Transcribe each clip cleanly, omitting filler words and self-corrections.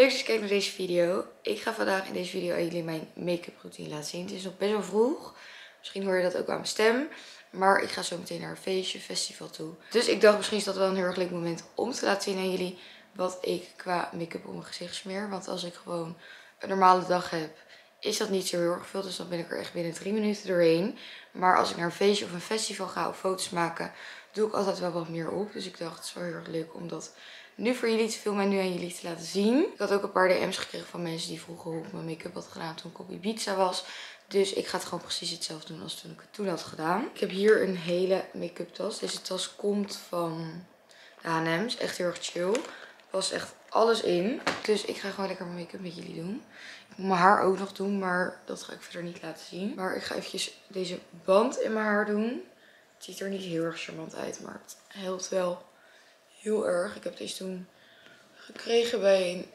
Leuk dat je kijkt naar deze video. Ik ga vandaag in deze video aan jullie mijn make-up routine laten zien. Het is nog best wel vroeg. Misschien hoor je dat ook aan mijn stem. Maar ik ga zo meteen naar een feestje, festival toe. Dus ik dacht misschien is dat wel een heel erg leuk moment om te laten zien aan jullie wat ik qua make-up op mijn gezicht smeer. Want als ik gewoon een normale dag heb, is dat niet zo heel erg veel. Dus dan ben ik er echt binnen 3 minuten doorheen. Maar als ik naar een feestje of een festival ga of foto's maken, doe ik altijd wel wat meer op. Dus ik dacht het is wel heel erg leuk om dat nu voor jullie te filmen en nu aan jullie te laten zien. Ik had ook een paar DM's gekregen van mensen die vroegen hoe ik mijn make-up had gedaan toen ik op Ibiza was. Dus ik ga het gewoon precies hetzelfde doen als toen ik het toen had gedaan. Ik heb hier een hele make-up tas. Deze tas komt van de H&M. Is echt heel erg chill. Er past echt alles in. Dus ik ga gewoon lekker mijn make-up met jullie doen. Ik moet mijn haar ook nog doen, maar dat ga ik verder niet laten zien. Maar ik ga eventjes deze band in mijn haar doen. Het ziet er niet heel erg charmant uit, maar het helpt wel heel erg. Ik heb deze toen gekregen bij een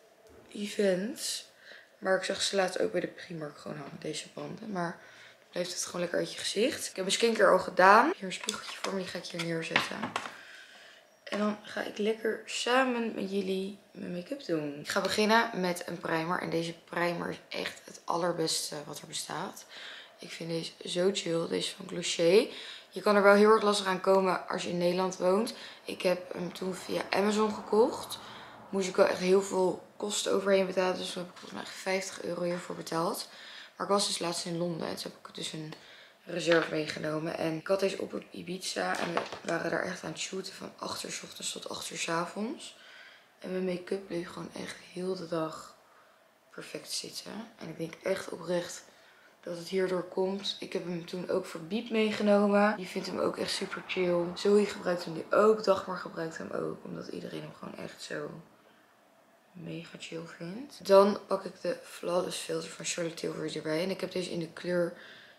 event. Maar ik zag ze laatst ook bij de Primark gewoon hangen, deze banden. Maar dan blijft het gewoon lekker uit je gezicht. Ik heb mijn skincare al gedaan. Hier een spiegeltje voor me, die ga ik hier neerzetten. En dan ga ik lekker samen met jullie mijn make-up doen. Ik ga beginnen met een primer. En deze primer is echt het allerbeste wat er bestaat. Ik vind deze zo chill. Deze is van Glossier. Je kan er wel heel erg lastig aan komen als je in Nederland woont. Ik heb hem toen via Amazon gekocht. Moest ik wel echt heel veel kosten overheen betalen. Dus toen heb ik volgens mij echt 50 euro hiervoor betaald. Maar ik was dus laatst in Londen. En toen heb ik dus een reserve meegenomen. En ik had deze op Ibiza. En we waren daar echt aan het shooten van 8 uur 's ochtends tot 8 uur 's avonds. En mijn make-up bleef gewoon echt heel de dag perfect zitten. En ik denk echt oprecht dat het hierdoor komt. Ik heb hem toen ook voor Biep meegenomen. Die vindt hem ook echt super chill. Zoe gebruikt hem nu ook. Dagmar gebruikt hem ook. Omdat iedereen hem gewoon echt zo mega chill vindt. Dan pak ik de Flawless Filter van Charlotte Tilbury erbij. En ik heb deze in de kleur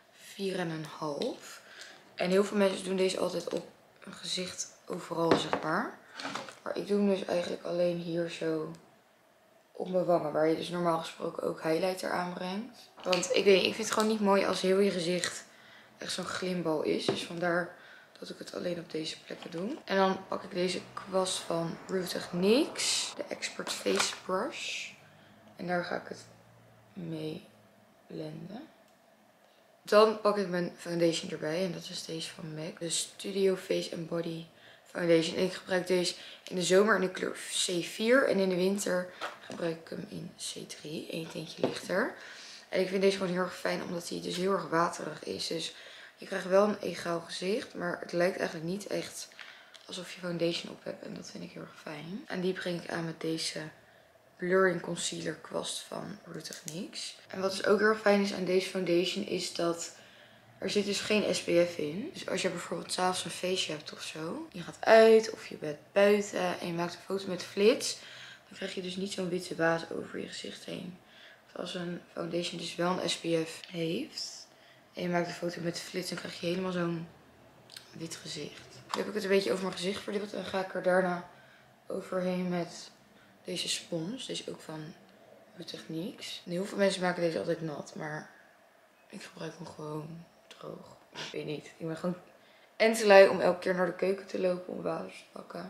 4,5. En heel veel mensen doen deze altijd op een gezicht overal, zeg maar. Maar ik doe hem dus eigenlijk alleen hier zo op mijn wangen. Waar je dus normaal gesproken ook highlighter aanbrengt. Want ik weet niet, ik vind het gewoon niet mooi als heel je gezicht echt zo'n glimbal is. Dus vandaar dat ik het alleen op deze plekken doe. En dan pak ik deze kwast van Rude Techniques. De Expert Face Brush. En daar ga ik het mee blenden. Dan pak ik mijn foundation erbij. En dat is deze van MAC. De Studio Face and Body Foundation. En ik gebruik deze in de zomer in de kleur C4. En in de winter gebruik ik hem in C3. Eén tintje lichter. En ik vind deze gewoon heel erg fijn. Omdat hij dus heel erg waterig is. Dus je krijgt wel een egaal gezicht. Maar het lijkt eigenlijk niet echt alsof je foundation op hebt. En dat vind ik heel erg fijn. En die breng ik aan met deze Blurring Concealer kwast van Rude Techniques. En wat dus ook heel erg fijn is aan deze foundation is dat er zit dus geen SPF in. Dus als je bijvoorbeeld 's avonds een feestje hebt of zo. Je gaat uit of je bent buiten en je maakt een foto met flits. Dan krijg je dus niet zo'n witte baas over je gezicht heen. Want als een foundation dus wel een SPF heeft. En je maakt een foto met flits, dan krijg je helemaal zo'n wit gezicht. Nu heb ik het een beetje over mijn gezicht verdeeld. En ga ik er daarna overheen met deze spons. Deze is ook van Rude Techniques. En heel veel mensen maken deze altijd nat. Maar ik gebruik hem gewoon droog. Ik weet niet. Ik ben gewoon en te lui om elke keer naar de keuken te lopen om water te pakken.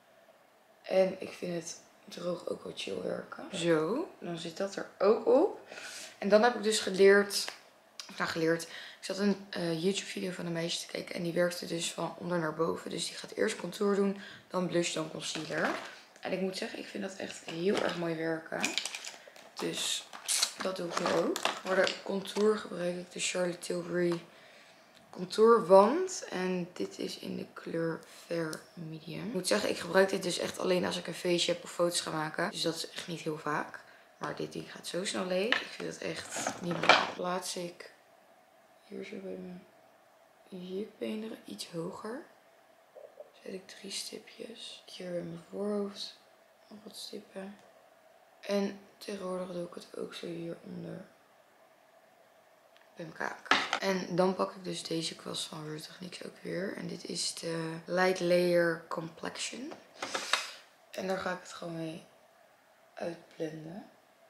En ik vind het droog ook wel chill werken. Zo, dan zit dat er ook op. En dan heb ik dus geleerd. Ik zat een YouTube video van een meisje te kijken. En die werkte dus van onder naar boven. Dus die gaat eerst contour doen. Dan blush, dan concealer. En ik moet zeggen, ik vind dat echt heel erg mooi werken. Dus dat doe ik nu ook. Voor de contour gebruik ik de Charlotte Tilbury contourwand. En dit is in de kleur Fair Medium. Ik moet zeggen, ik gebruik dit dus echt alleen als ik een feestje heb of foto's ga maken. Dus dat is echt niet heel vaak. Maar dit ding gaat zo snel leeg. Ik vind het echt niet meer. Plaats ik hier zo bij mijn jukbeenderen iets hoger. Zet ik 3 stipjes. Hier bij mijn voorhoofd nog wat stippen. En tegenwoordig doe ik het ook zo hieronder bij mijn kaak. En dan pak ik dus deze kwast van Rude Techniques ook weer. En dit is de Light Layer Complexion. En daar ga ik het gewoon mee uitblenden.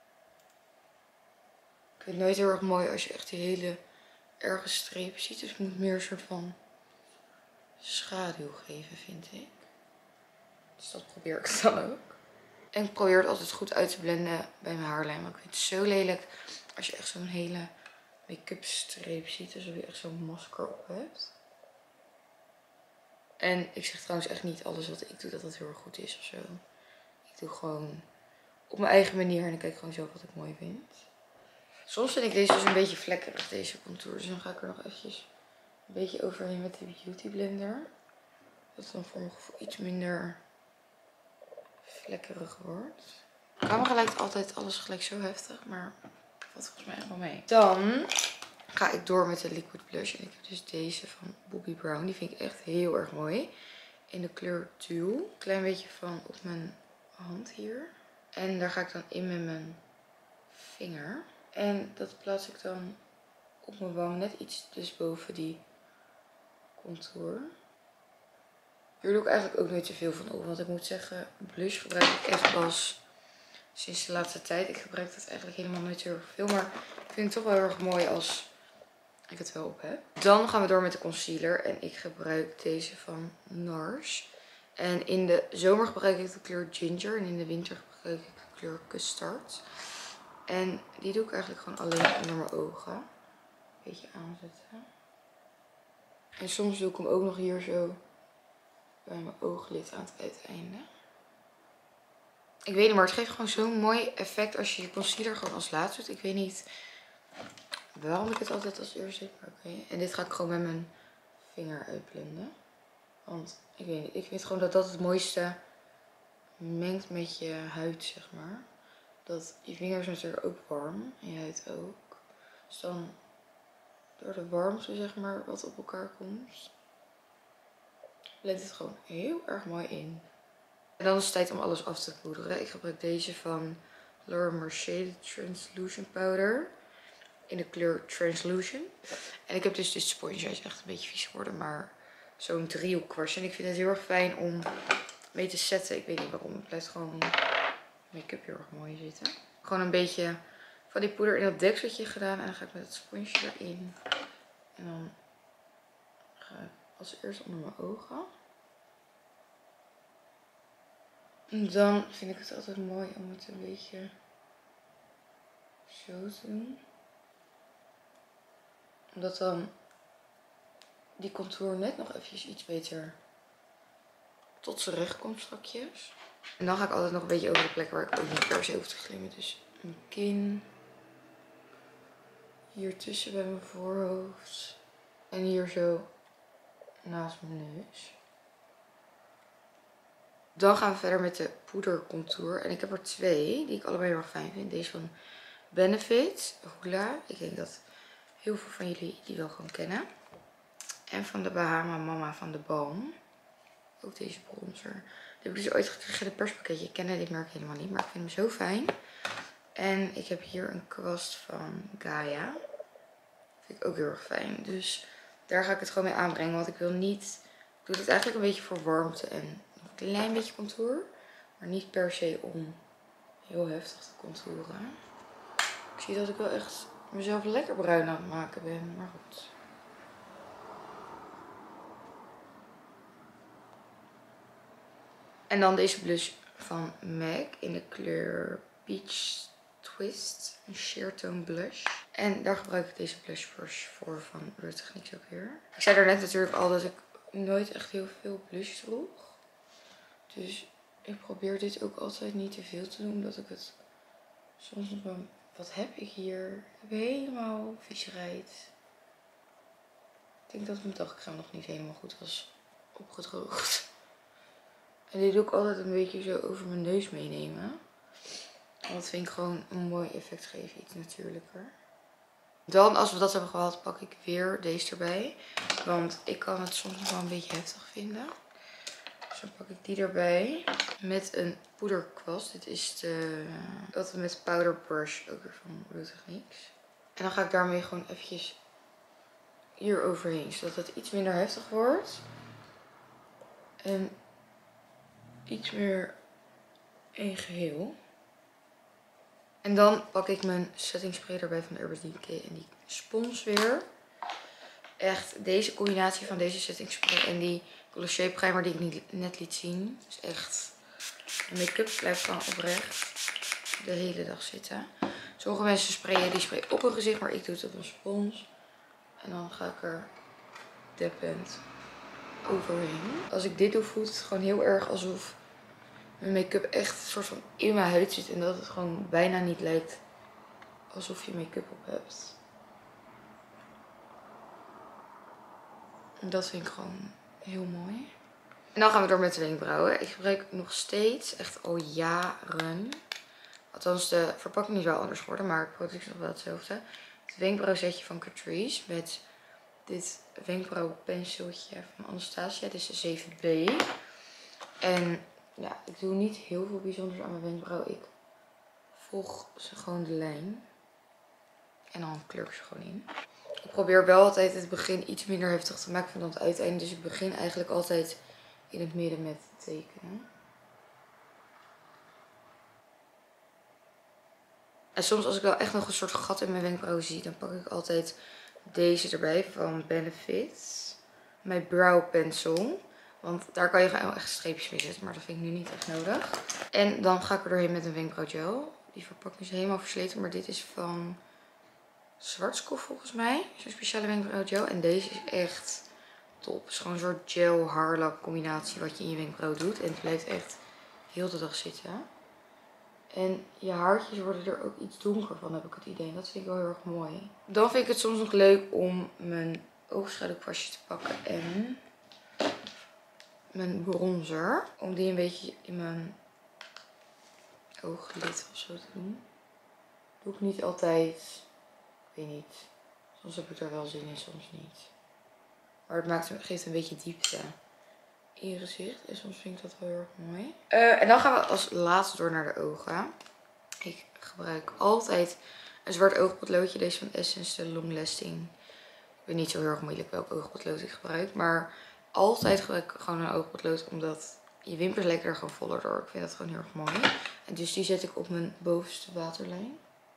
Ik vind het nooit heel erg mooi als je echt die hele erge streep ziet. Dus ik moet meer een soort van schaduw geven, vind ik. Dus dat probeer ik dan ook. En ik probeer het altijd goed uit te blenden bij mijn haarlijn. Maar ik vind het zo lelijk als je echt zo'n hele make-up streep ziet. Alsof je echt zo'n masker op hebt. En ik zeg trouwens echt niet alles wat ik doe dat dat heel erg goed is of zo. Ik doe gewoon op mijn eigen manier en ik kijk gewoon zelf wat ik mooi vind. Soms vind ik deze dus een beetje vlekkerig, deze contour. Dus dan ga ik er nog eventjes een beetje overheen met de Beauty Blender. Dat het dan voor mijn gevoel iets minder vlekkerig wordt. De camera lijkt altijd alles gelijk zo heftig, maar dat valt volgens mij echt wel mee. Dan ga ik door met de liquid blush. En ik heb dus deze van Bobbi Brown. Die vind ik echt heel erg mooi. In de kleur Tulle. Klein beetje van op mijn hand hier. En daar ga ik dan in met mijn vinger. En dat plaats ik dan op mijn wang. Net iets dus boven die contour. Hier doe ik eigenlijk ook nooit te veel van op. Want ik moet zeggen, blush gebruik ik echt pas sinds de laatste tijd. Ik gebruik dat eigenlijk helemaal nooit heel erg veel. Maar ik vind het toch wel heel erg mooi als ik het wel op heb. Dan gaan we door met de concealer. En ik gebruik deze van NARS. En in de zomer gebruik ik de kleur Ginger. En in de winter gebruik ik de kleur Custard. En die doe ik eigenlijk gewoon alleen onder mijn ogen. Een beetje aanzetten. En soms doe ik hem ook nog hier zo bij mijn ooglid aan het uiteinde. Ik weet niet, maar het geeft gewoon zo'n mooi effect als je je concealer gewoon als laatste doet. Ik weet niet waarom ik het altijd als eerste doe, maar oké. En dit ga ik gewoon met mijn vinger uitblenden. Want ik weet niet, ik vind gewoon dat dat het mooiste mengt met je huid, zeg maar. Dat je vinger is natuurlijk ook warm en je huid ook. Dus dan door de warmte, zeg maar, wat op elkaar komt, blendt het gewoon heel erg mooi in. En dan is het tijd om alles af te poederen. Ik gebruik deze van Laura Mercier Translucent Powder. In de kleur Translucent. En ik heb dus dit sponsje. Hij is echt een beetje vies geworden. Maar zo'n driehoekkwastje. En ik vind het heel erg fijn om mee te setten. Ik weet niet waarom. Het blijft gewoon make-up heel erg mooi zitten. Gewoon een beetje van die poeder in dat dekseltje gedaan. En dan ga ik met het sponsje erin. En dan ga ik als eerst onder mijn ogen. En dan vind ik het altijd mooi om het een beetje zo te doen. Omdat dan die contour net nog eventjes iets beter tot z'n recht komt strakjes. En dan ga ik altijd nog een beetje over de plekken waar ik ook niet per se hoef te glimmen. Dus mijn kin. Hier tussen bij mijn voorhoofd. En hier zo naast mijn neus. Dan gaan we verder met de poedercontour. En ik heb er twee die ik allebei heel erg fijn vind. Deze van Benefit, Hoola. Ik denk dat heel veel van jullie die wel gewoon kennen. En van de Bahama Mama van de Balm. Ook deze bronzer. Die heb ik dus ooit gekregen in het perspakketje. Ik kende dit merk helemaal niet, maar ik vind hem zo fijn. En ik heb hier een kwast van Gaia. Vind ik ook heel erg fijn. Dus daar ga ik het gewoon mee aanbrengen. Want ik wil niet... Ik doe het eigenlijk een beetje voor warmte en een klein beetje contour. Maar niet per se om heel heftig te contouren. Ik zie dat ik wel echt mezelf lekker bruin aan het maken ben. Maar goed. En dan deze blush van MAC in de kleur Peach Twist. Een sheer tone blush. En daar gebruik ik deze blush brush voor van Real Techniques ook weer. Ik zei daarnet natuurlijk al dat ik nooit echt heel veel blush droeg. Dus ik probeer dit ook altijd niet te veel te doen. Omdat ik het soms nog wel... Wat heb ik hier? Ik heb helemaal viezigheid. Ik denk dat mijn dagcrème nog niet helemaal goed was opgedroogd. En dit doe ik altijd een beetje zo over mijn neus meenemen. Want dat vind ik gewoon een mooi effect geven. Iets natuurlijker. Dan, als we dat hebben gehad, pak ik weer deze erbij. Want ik kan het soms nog wel een beetje heftig vinden. Dus dan pak ik die erbij. Met een poederkwast. Dit is de Ultimate Powder Brush. Ook weer van Real Techniques. En dan ga ik daarmee gewoon eventjes hier overheen. Zodat het iets minder heftig wordt. En iets meer één geheel. En dan pak ik mijn setting spray erbij van Urban Decay en die spons weer. Echt, deze combinatie van deze setting spray en die Glossier primer die ik net liet zien, is echt Make-up blijft dan oprecht de hele dag zitten. Sommige mensen sprayen die spray op hun gezicht, maar ik doe het op een spons. En dan ga ik er deppend overheen. Als ik dit doe, voelt het gewoon heel erg alsof mijn make-up echt een soort van in mijn huid zit. En dat het gewoon bijna niet lijkt alsof je make-up op hebt. En dat vind ik gewoon heel mooi. En dan gaan we door met de wenkbrauwen. Ik gebruik nog steeds, echt al jaren. Althans, de verpakking is wel anders geworden, maar het product is nog wel hetzelfde. Het wenkbrauwsetje van Catrice met dit wenkbrauwpenseltje van Anastasia. Dit is de 7B. En ja, ik doe niet heel veel bijzonders aan mijn wenkbrauw. Ik volg ze gewoon de lijn. En dan kleur ik ze gewoon in. Ik probeer wel altijd het begin iets minder heftig te maken dan het uiteinde. Dus ik begin eigenlijk altijd in het midden met tekenen. En soms als ik wel echt nog een soort gat in mijn wenkbrauw zie, dan pak ik altijd deze erbij van Benefit. Mijn brow pencil. Want daar kan je gewoon echt streepjes mee zetten, maar dat vind ik nu niet echt nodig. En dan ga ik er doorheen met een wenkbrauwgel. Die verpakking is helemaal versleten, maar dit is van Schwarzkopf volgens mij. Zo'n speciale wenkbrauwgel. En deze is echt top. Het is gewoon een soort gel haarlak combinatie wat je in je wenkbrauw doet. En het blijft echt heel de dag zitten. En je haartjes worden er ook iets donker van, heb ik het idee. En dat vind ik wel heel erg mooi. Dan vind ik het soms nog leuk om mijn oogschaduwkwastje te pakken en mijn bronzer. Om die een beetje in mijn ooglid of zo te doen. Doe ik niet altijd. Ik weet niet. Soms heb ik er wel zin in, soms niet. Maar het geeft een beetje diepte in je gezicht. En soms vind ik dat wel heel erg mooi. En dan gaan we als laatste door naar de ogen. Ik gebruik altijd een zwart oogpotloodje. Deze van Essence, de Long Lasting. Ik weet niet zo heel erg moeilijk welk oogpotlood ik gebruik. Maar altijd gebruik ik gewoon een oogpotlood. Omdat je wimpers lijken er gewoon voller door. Ik vind dat gewoon heel erg mooi. En dus die zet ik op mijn bovenste waterlijn.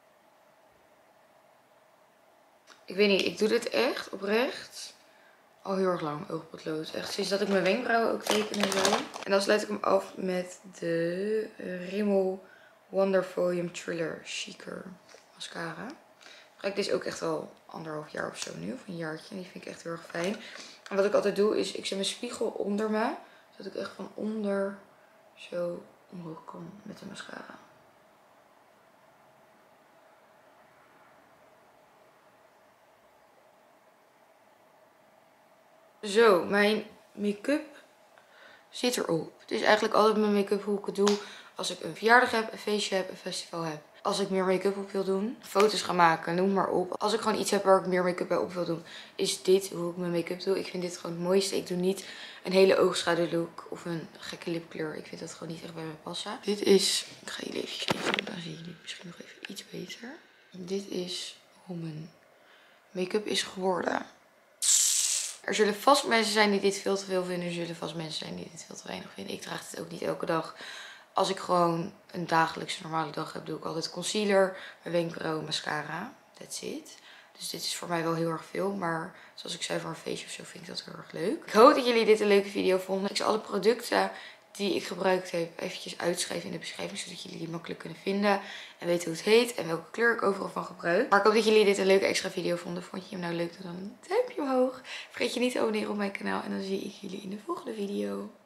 Ik weet niet, ik doe dit echt oprecht al heel erg lang, oogpotlood. Echt sinds dat ik mijn wenkbrauwen ook teken en zo. En dan sluit ik hem af met de Rimmel Wonder Volume Thriller Chicer mascara. Ik gebruik deze ook echt al 1,5 jaar of zo nu, of een jaartje. En die vind ik echt heel erg fijn. En wat ik altijd doe is, ik zet mijn spiegel onder me. Zodat ik echt van onder zo omhoog kom met de mascara. Zo, mijn make-up zit erop. Het is eigenlijk altijd mijn make-up hoe ik het doe als ik een verjaardag heb, een feestje heb, een festival heb. Als ik meer make-up op wil doen, foto's gaan maken, noem maar op. Als ik gewoon iets heb waar ik meer make-up bij op wil doen, is dit hoe ik mijn make-up doe. Ik vind dit gewoon het mooiste. Ik doe niet een hele oogschaduwlook of een gekke lipkleur. Ik vind dat gewoon niet echt bij me passen. Dit is, ik ga jullie even doen, dan zien jullie misschien nog even iets beter. Dit is hoe mijn make-up is geworden. Er zullen vast mensen zijn die dit veel te veel vinden. Er zullen vast mensen zijn die dit veel te weinig vinden. Ik draag dit ook niet elke dag. Als ik gewoon een dagelijkse normale dag heb, doe ik altijd concealer, mijn wenkbrauw, mascara. That's it. Dus dit is voor mij wel heel erg veel. Maar zoals ik zei, voor een feestje of zo vind ik dat heel erg leuk. Ik hoop dat jullie dit een leuke video vonden. Ik zal alle producten die ik gebruikt heb eventjes uitschrijven in de beschrijving. Zodat jullie die makkelijk kunnen vinden. En weten hoe het heet en welke kleur ik overal van gebruik. Maar ik hoop dat jullie dit een leuke extra video vonden. Vond je hem nou leuk? Doe dan een duimpje omhoog. Vergeet je niet te abonneren op mijn kanaal. En dan zie ik jullie in de volgende video.